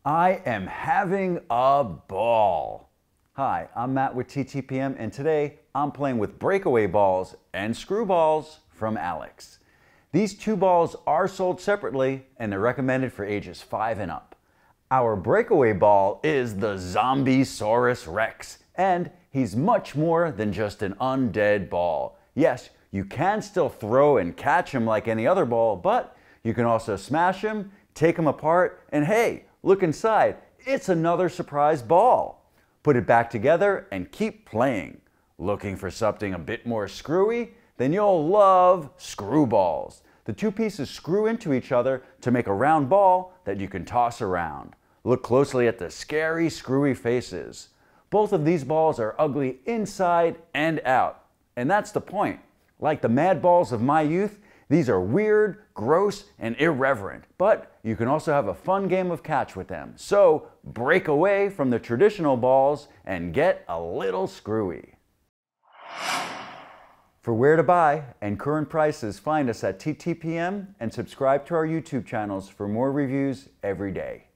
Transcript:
I am having a ball. Hi, I'm Matt with TTPM, and today I'm playing with breakaway balls and screw balls from Alex. These two balls are sold separately and they're recommended for ages 5 and up. Our breakaway ball is the Zombie-saurus Rex, and he's much more than just an undead ball. Yes, you can still throw and catch him like any other ball, but you can also smash him, take him apart, and hey, look inside, it's another surprise ball. Put it back together and keep playing. Looking for something a bit more screwy? Then you'll love Screw Ballz. The two pieces screw into each other to make a round ball that you can toss around. Look closely at the scary, screwy faces. Both of these balls are ugly inside and out. And that's the point. Like the mad balls of my youth, these are weird, gross, and irreverent, but you can also have a fun game of catch with them. So break away from the traditional balls and get a little screwy. For where to buy and current prices, find us at TTPM and subscribe to our YouTube channels for more reviews every day.